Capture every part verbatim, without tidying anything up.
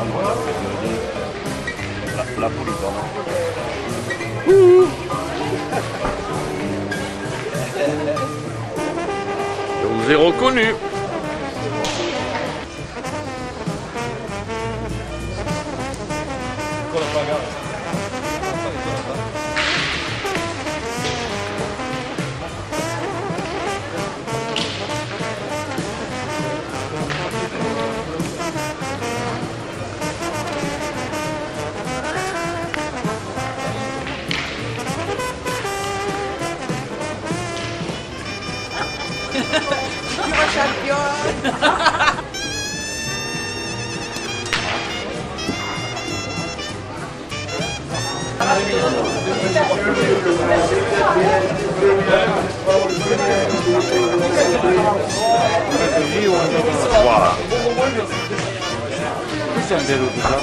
La, la pulita, no? Je vous ai reconnu. Viva campeón! Voilà. Questo è un deluso.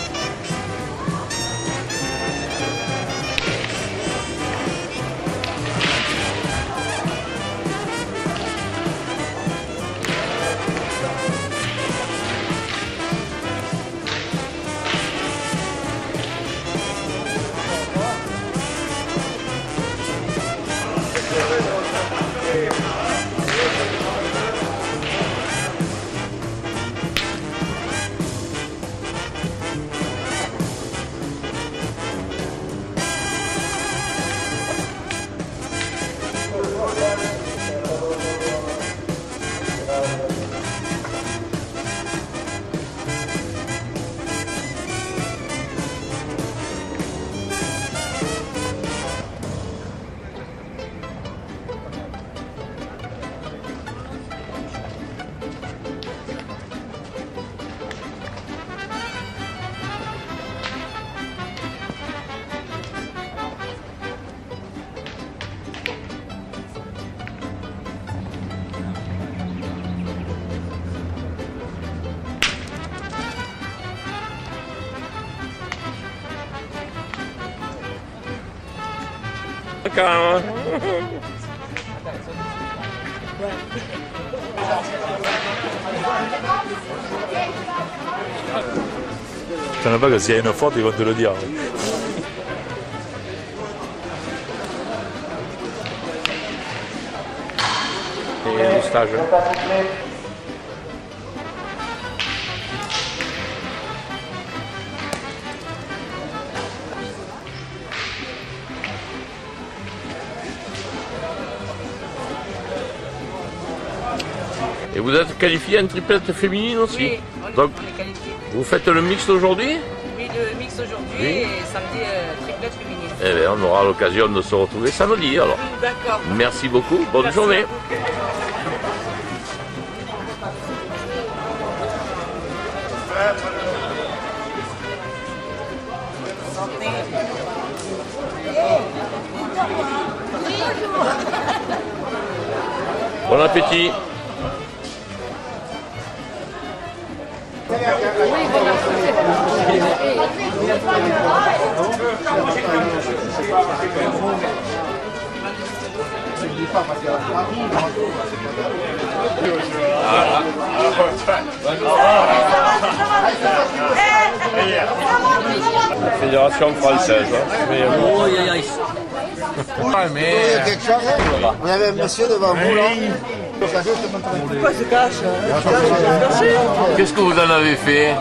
Calma. C'è pas que s'il y a une faute, ils vont te le dire. Et le stage. Et vous êtes qualifié à une triplette féminine aussi? Oui, on, donc on est qualifié. Vous faites le mixte aujourd'hui? Oui, le mix aujourd'hui Oui. et samedi euh, triplette féminine. Eh bien, on aura l'occasion de se retrouver samedi alors. D'accord. Merci beaucoup, bonne Merci journée. Bon appétit. Fédération française. Hein. Mais, Oh, aïe, aïe. Ouais, mais... Quelque chose, hein? Vous avez un monsieur devant vous là. Pourquoi se cache? Qu'est-ce que vous en avez fait?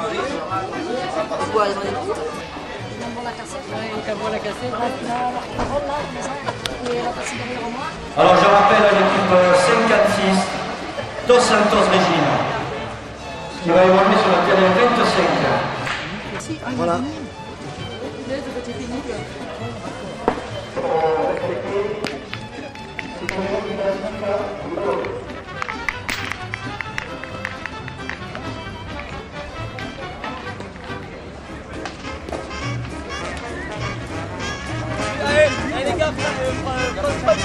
Alors je rappelle à l'équipe cinquante-six, Dos Santos Regina, qui va évoluer sur le terrain vingt-cinq. Voilà. Allez les gars, prenez pas de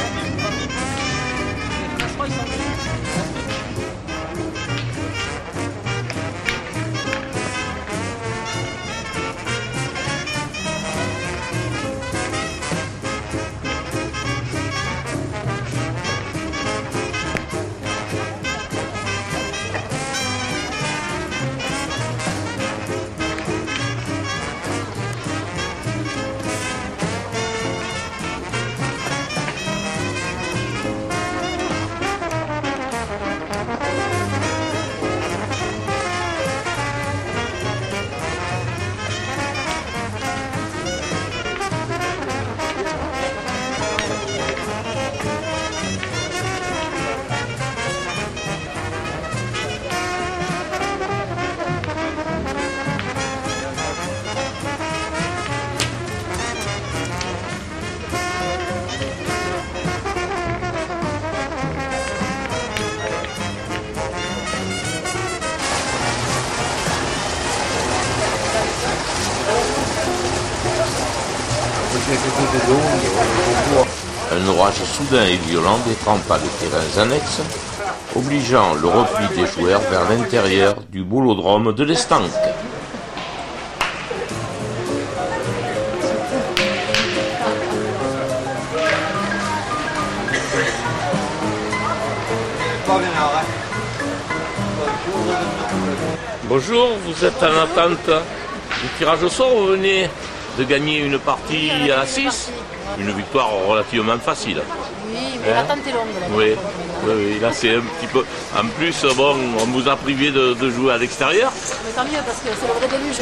Un orage soudain et violent détrempa les terrains annexes, obligeant le repli des joueurs vers l'intérieur du boulodrome de l'Estanque. Bonjour, vous êtes en attente du tirage au sort, vous venez de gagner une partie à six, une victoire relativement facile. Oui, mais Hein? l'attente est longue. Là. Oui, oui, oui, là c'est un petit peu... En plus, bon, on vous a privé de, de jouer à l'extérieur. Mais tant mieux, parce que c'est le vrai déluge.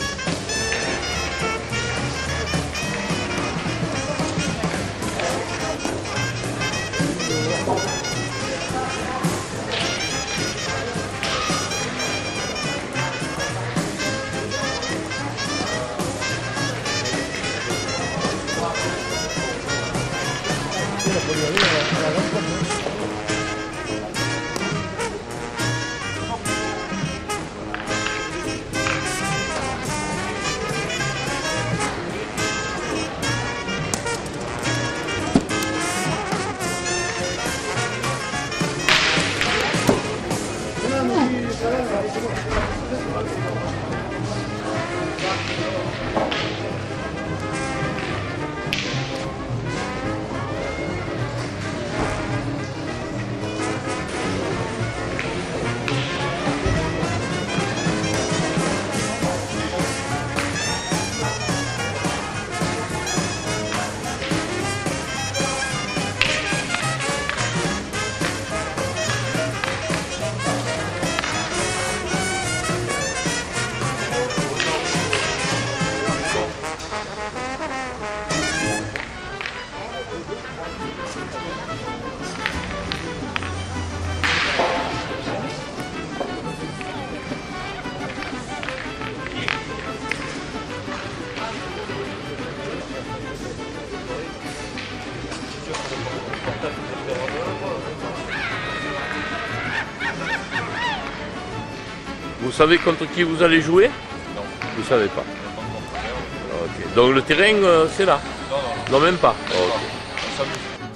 Vous savez contre qui vous allez jouer? Non. Vous ne savez pas? Ok. Donc le terrain, euh, c'est là? Non, non. Non, même pas? Ok.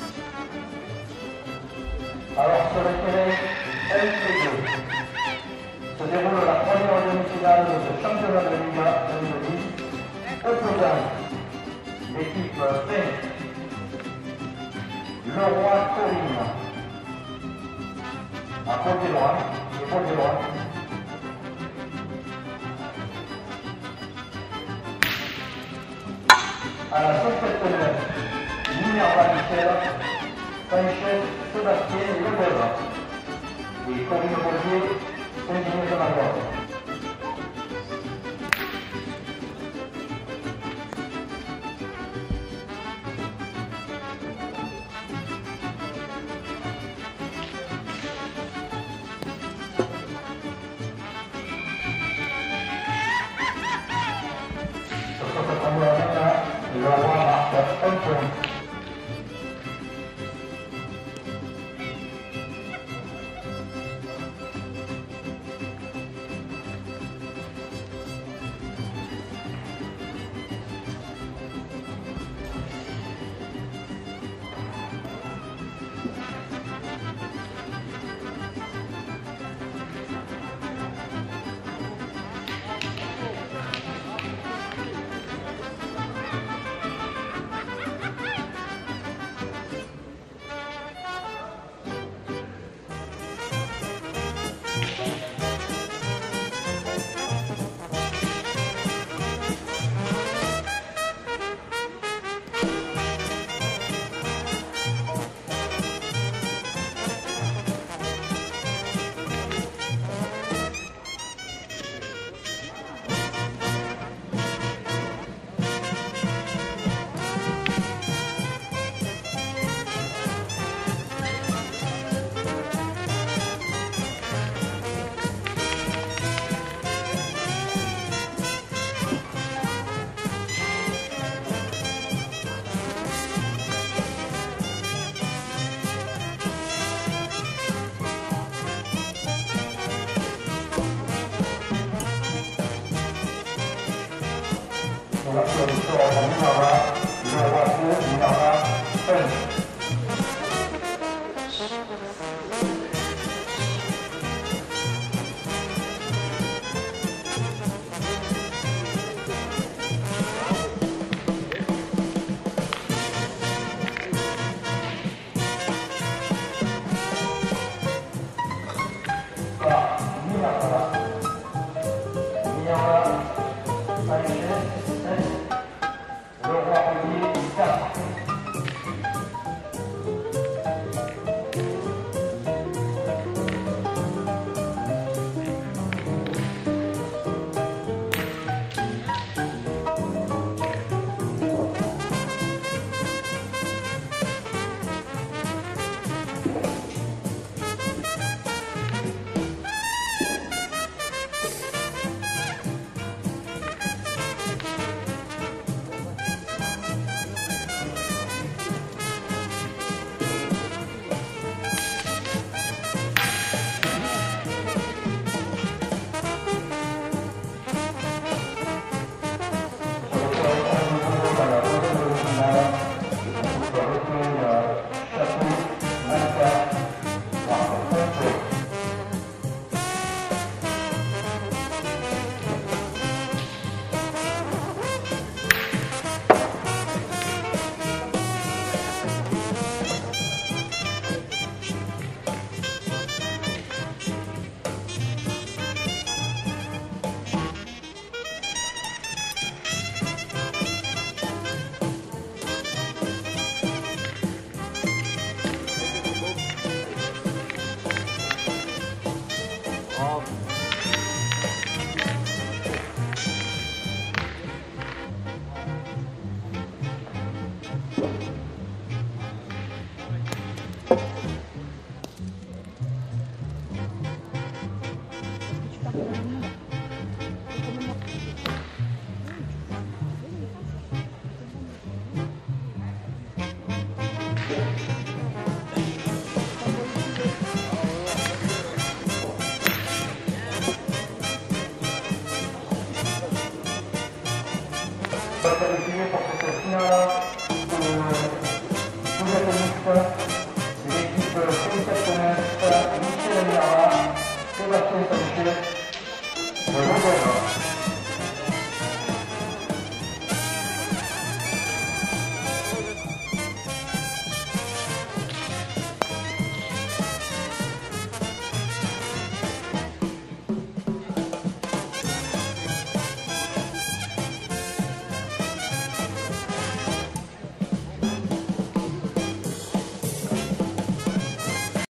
Alors sur le terrain L C deux se déroule la première demi-finale de championnat de Liga deux mille dix, opposant l'équipe B, Le Roi Torino, à Côte-d'Ivoire et Côte-d'Ivoire. À la soixante-neuf, Minerva Michel, Sanchez, Sébastien et Lebeva. Et Corinne Rosier, Saint-Denis de Magog. Sur cette première mandat, le roi marque un point. Pour la solution à Minerva, qualifié pour cette finale de double tennis, l'équipe félicitationnaire Michel Amira, Sébastien Sanchez, le Roubaix.